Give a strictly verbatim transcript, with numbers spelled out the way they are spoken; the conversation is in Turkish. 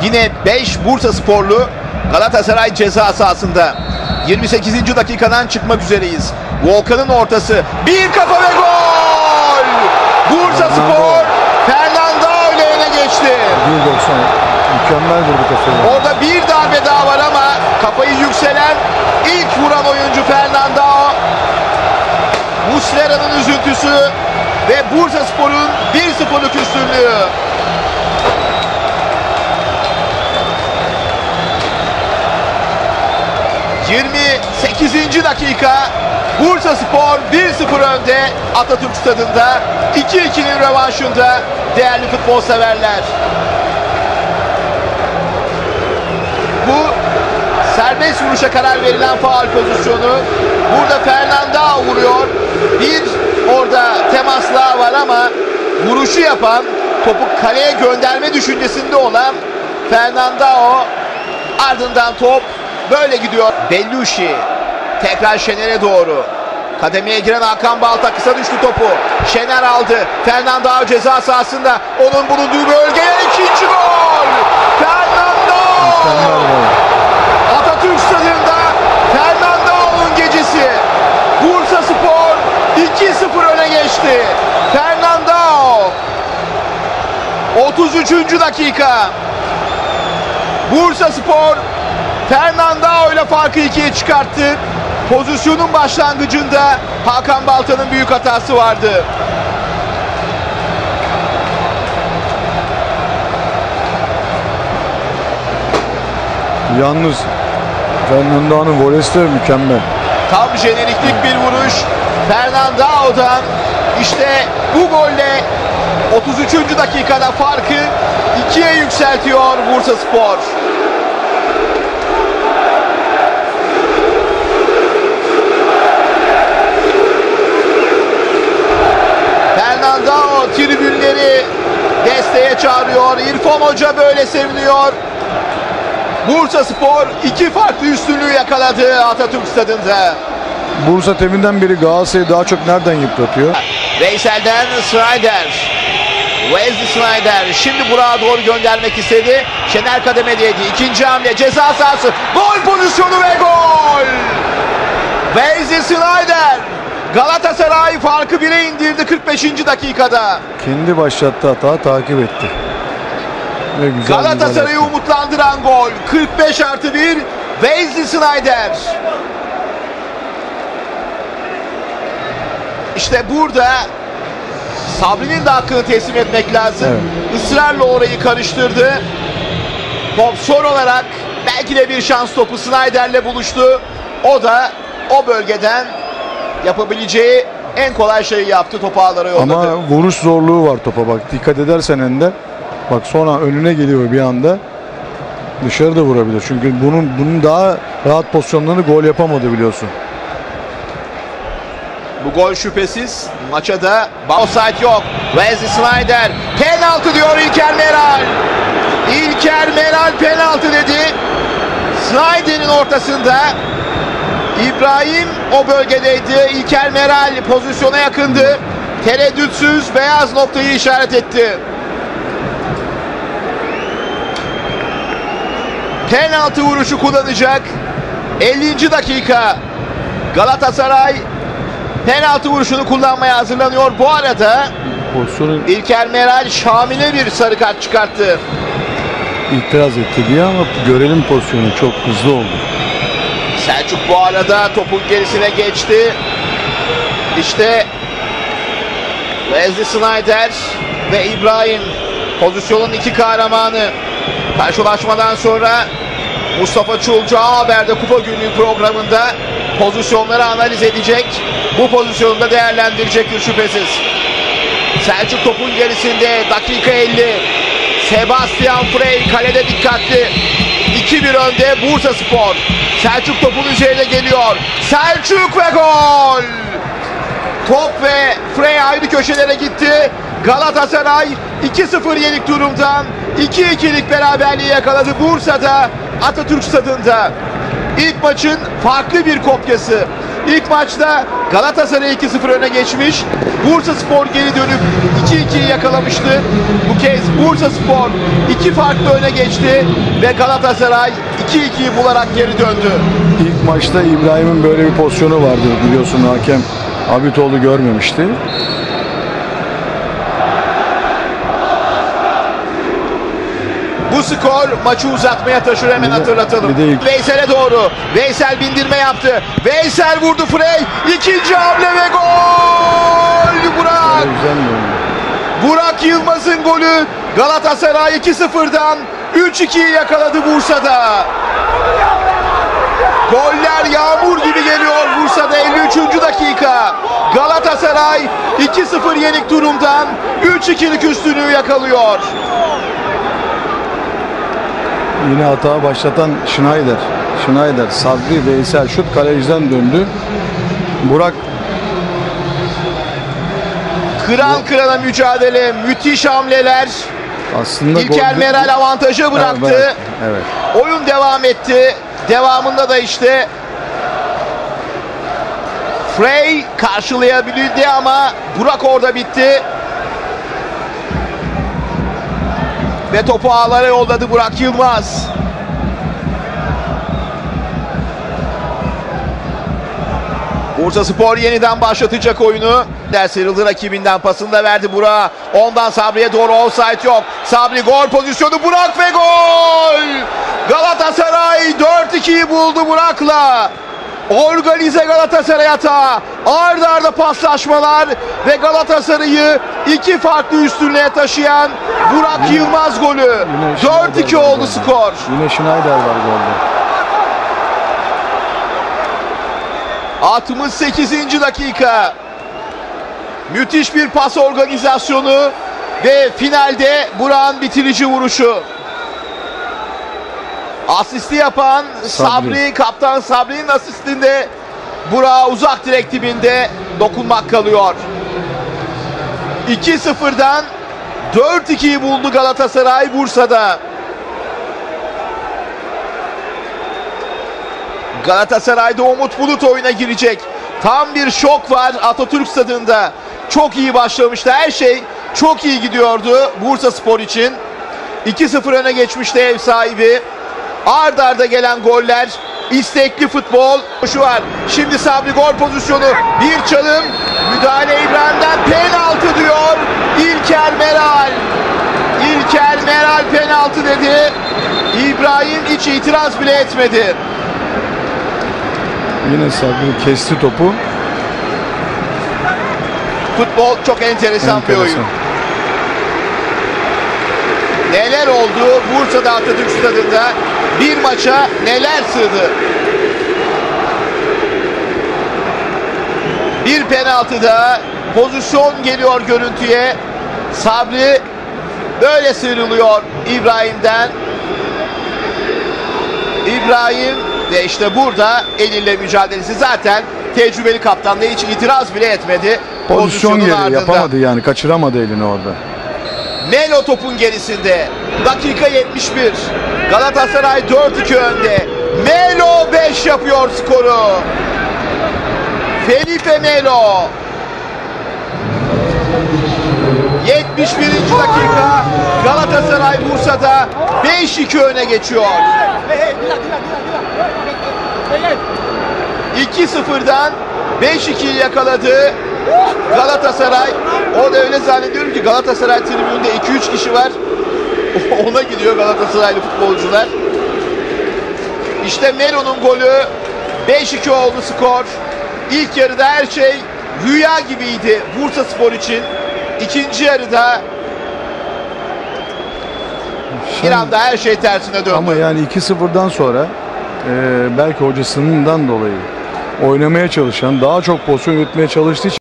Yine beş Bursasporlu Galatasaray ceza sahasında. yirmi sekizinci dakikadan çıkmak üzereyiz. Volkan'ın ortası. Bir kafa ve gol! Bursaspor Fernandao ile öne geçti. bir doksan. Mükemmel vurdu kafayı. Orada bir darbe daha var ama kafayı yükselen ilk vuran oyuncu Fernandao. Muslera'nın üzüntüsü ve Bursaspor'un bir sıfırlık üstünlüğü. yirmi sekizinci dakika. Bursaspor bir sıfır önde Atatürk Stadı'nda. iki ikinin rövanşında değerli futbol severler. Bu serbest vuruşa karar verilen faul pozisyonu. Burada Fernandao vuruyor. Bir orada temasla var ama vuruşu yapan, topu kaleye gönderme düşüncesinde olan Fernandao, ardından top böyle gidiyor. Bellucci tekrar Şener'e doğru. Kademeye giren Hakan Balta kısa düştü topu. Şener aldı. Fernandao ceza sahasında. Onun bulunduğu bölgeye ikinci gol. Fernandao. Atatürk Stadı'nda Fernandao'nun gecesi. Bursaspor iki sıfır öne geçti. Fernandao. otuz üçüncü dakika. Bursaspor Fernandao ile farkı ikiye çıkarttı. Pozisyonun başlangıcında Hakan Balta'nın büyük hatası vardı. Yalnız Fernandao'nun volesi de mükemmel. Tam jeneriklik bir vuruş Fernandao'dan. İşte bu golle otuz üçüncü dakikada farkı ikiye yükseltiyor Bursaspor. Fernandao tribünleri desteğe çağırıyor. İrfan Hoca böyle seviniyor. Bursaspor iki farklı üstünlüğü yakaladı Atatürk Stadı'nda. Bursa teminden beri Galatasaray'ı daha çok nereden yıpratıyor? Veysel'den Snyder. Wesley Snyder şimdi Burak'a doğru göndermek istedi. Şener kademedeydi. İkinci hamle ceza sahası. Gol pozisyonu ve gol! Wesley Snyder. Galatasaray farkı bire indirdi kırk beşinci dakikada. Kendi başlattığı hata takip etti. Galatasaray'ı umutlandıran gol. kırk beş artı bir Wesley Snyder. İşte burada Sabri'nin de hakkını teslim etmek lazım. Evet. Israrla orayı karıştırdı. Top son olarak belki de bir şans topu Snyder'le buluştu. O da o bölgeden yapabileceği en kolay şeyi yaptı. Topu ağlara yolladı. Ama vuruş zorluğu var topa bak. Dikkat edersen Ender. Bak sonra önüne geliyor bir anda. Dışarı da vurabilir. Çünkü bunun bunun daha rahat pozisyonlarını gol yapamadı biliyorsun. Bu gol şüphesiz. Maça da offside yok. Wesley Snyder. Penaltı diyor İlker Meral. İlker Meral penaltı dedi. Snyder'in ortasında. İbrahim o bölgedeydi. İlker Meral pozisyona yakındı. Tereddütsüz beyaz noktayı işaret etti. Penaltı vuruşu kullanacak. ellinci dakika. Galatasaray penaltı vuruşunu kullanmaya hazırlanıyor. Bu arada Pozisyonu... İlker Meral Şamil'e bir sarı kart çıkarttı. İtiraz etti diye ama görelim pozisyonu çok hızlı oldu. Selçuk bu arada topun gerisine geçti. İşte Wesley Snyder ve İbrahim pozisyonun iki kahramanı. Karşılaşmadan sonra Mustafa Çulcu A Haber'de Kupa Günlüğü programında pozisyonları analiz edecek. Bu pozisyonu da değerlendirecektir şüphesiz. Selçuk topun gerisinde dakika elli. Sebastian Frey kalede dikkatli. iki bir önde Bursaspor. Selçuk topun üzerine geliyor. Selçuk ve gol! Top ve Frey ayrı köşelere gitti. Galatasaray iki sıfır yenik durumdan iki ikilik beraberliği yakaladı Bursa'da Atatürk Stadı'nda. İlk maçın farklı bir kopyası. İlk maçta Galatasaray iki sıfır öne geçmiş. Bursaspor geri dönüp iki ikiyi yakalamıştı. Bu kez Bursaspor iki farklı öne geçti ve Galatasaray iki ikiyi bularak geri döndü. İlk maçta İbrahim'in böyle bir pozisyonu vardı, biliyorsun, hakem Abitoğlu görmemişti. Bu skor maçı uzatmaya taşır, hemen Bir de- hatırlatalım. bir de ilk- Veysel'e doğru. Veysel bindirme yaptı. Veysel vurdu, Frey. İkinci hamle ve gol! Burak! Güzel mi? Burak Yılmaz'ın golü. Galatasaray iki sıfırdan üç ikiyi yakaladı Bursa'da. Goller yağmur gibi geliyor Bursa'da. elli üçüncü dakika. Galatasaray iki sıfır yenik durumdan üç ikilik üstünlüğü yakalıyor. Yine hata başlatan Schneider. Schneider, Sabri, Veysel şut kaleciden döndü. Burak Kıran kırana mücadele, müthiş hamleler. aslında İlker golde- Meral avantajı bıraktı. Evet, evet. Oyun devam etti. Devamında da işte Frey karşılayabildi ama Burak orada bitti. Ve topu ağlara yolladı Burak Yılmaz. Bursaspor yeniden başlatacak oyunu. Ders sıyrıldı rakibinden, pasını da verdi Burak'a. Ondan Sabri'ye doğru, offside yok. Sabri gol pozisyonu, Burak ve gol! Galatasaray dört ikiyi buldu Burak'la. Organize Galatasaray hata. Arda arda paslaşmalar ve Galatasaray'ı iki farklı üstünlüğe taşıyan Burak Yine- Yılmaz golü. Yine dört iki Schneider var oldu golde. skor. Yine Schneider var golde. altmış sekizinci dakika. Müthiş bir pas organizasyonu ve finalde Burak'ın bitirici vuruşu. Asisti yapan Sabri, Sabri. kaptan Sabri'nin asistinde Burak'a uzak direk dibinde dokunmak kalıyor. iki sıfırdan dört ikiyi buldu Galatasaray Bursa'da. Galatasaray'da Umut Bulut oyuna girecek. Tam bir şok var Atatürk Stadı'nda. Çok iyi başlamıştı. Her şey çok iyi gidiyordu Bursaspor için. iki sıfır öne geçmişti ev sahibi. Ard arda gelen goller, istekli futbol. Şu var. Şimdi Sabri gol pozisyonu. Bir çalım. Müdahale İbrahim'den, penaltı diyor İlker Meral. İlker Meral penaltı dedi. İbrahim hiç itiraz bile etmedi. Yine Sabri kesti topu. Futbol çok enteresan, bir oyun. Enteresan. Neler oldu Bursa'da Atatürk Stadı'nda, bir maça neler sığdı. Bir penaltıda pozisyon geliyor görüntüye. Sabri böyle sıyrılıyor İbrahim'den. İbrahim ve işte burada eliyle mücadelesi, zaten tecrübeli kaptan da hiç itiraz bile etmedi. Pozisyon Pozisyonun geri ardından. yapamadı, yani kaçıramadı elini orada. Melo topun gerisinde. Dakika yetmiş bir. Galatasaray dört iki önde. Melo beş yapıyor skoru. Felipe Melo. yetmiş birinci dakika. Galatasaray Bursa'da beş iki öne geçiyor. iki sıfırdan beş ikiyi yakaladı Galatasaray. O da öyle zannediyorum ki Galatasaray tribününde iki üç kişi var. Ona gidiyor Galatasaraylı futbolcular. İşte Melo'nun golü. beş iki oldu skor. İlk yarıda her şey rüya gibiydi Bursaspor için. İkinci yarıda bir anda her şey tersine döndü. Ama yani iki sıfırdan sonra e, belki hocasından dolayı oynamaya çalışan, daha çok pozisyon üretmeye çalıştığı için